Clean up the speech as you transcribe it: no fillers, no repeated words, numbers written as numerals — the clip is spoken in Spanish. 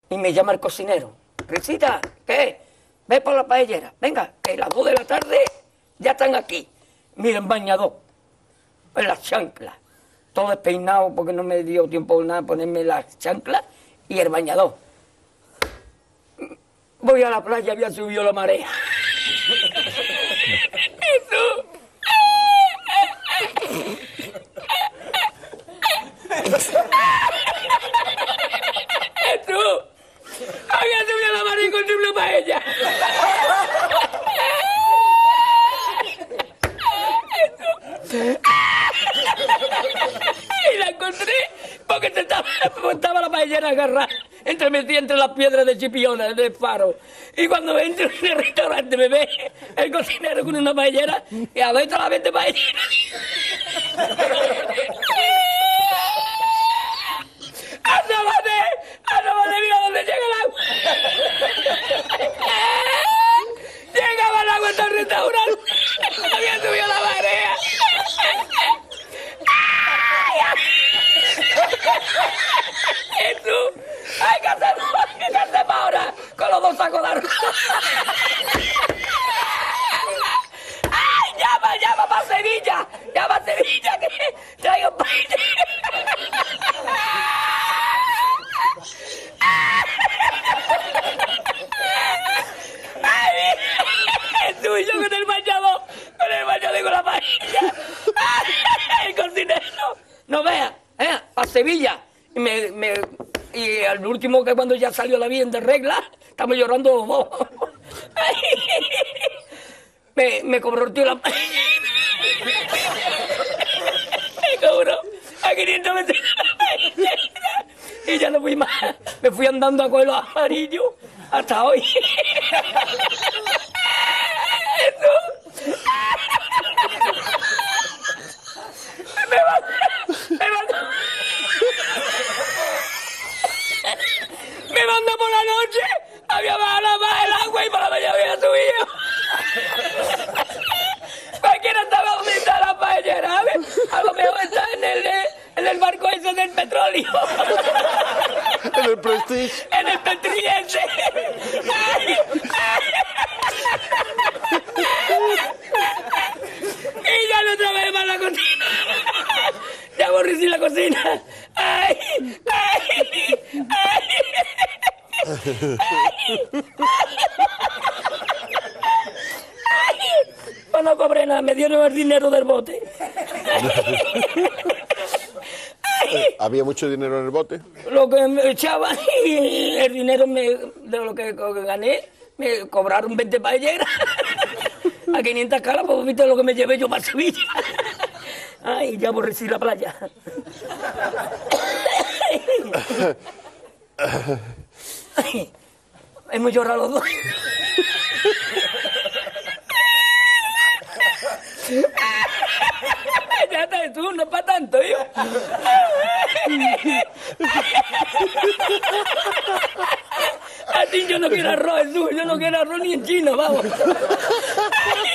Y me llama el cocinero. Risita, ¿qué? Ve por la paellera. Venga, que las 2 de la tarde ya están aquí. Miren, bañador. En las chanclas. Todo despeinado porque no me dio tiempo nada ponerme las chanclas y el bañador. Voy a la playa, había subido la marea. Jesús. Jesús. Había subido la marea y encontré una paella. Y la encontré porque estaba la paellera agarrada metida entre las piedras de Chipiona, del faro. Y cuando entro en el restaurante me ve el cocinero con una paellera y a ver la vez paellera. ¡Asómate, mira dónde llega el agua! Llegaba el agua hasta el restaurante. Había subido la marea. Jesús, hay que hacer ahora con los 2 sacos de arroz. ¡Ay, llama para Sevilla! ¡Llama a Sevilla que traigo paella! ¡Ay, Jesús, yo con el bañador y con la paella! ¡El cocinero! No vea, para Sevilla. Y al último, que cuando ya salió la bien de regla, estamos llorando los dos. Me cobró el tío la paella. Me cobró a 500 metros la paella. Y ya no fui más. Me fui andando a coger los amarillos hasta hoy. Me mandó por la noche, había bajado el agua y por la mañana había subido. Cualquiera estaba donde está la paellera, ¿sabes? A lo mejor está en el barco ese del petróleo. En el Prestige. En el Petriense. Y ya no trabajé más la cocina. Ya aborrecí la cocina. ¡Ay! ¡Ay! ¡Ay! Pues no cobré nada, me dieron el dinero del bote. ¿Había mucho dinero en el bote? Lo que me echaban y el dinero de lo que gané, me cobraron 20 paelleras. A 500 calas, pues viste lo que me llevé yo para Sevilla. Ay, ya aborrecí la playa. Ay, hemos llorado los dos. Ya está, tú, no es para tanto, yo. A ti yo no quiero arroz, Jesús, yo no quiero arroz ni en chino, vamos.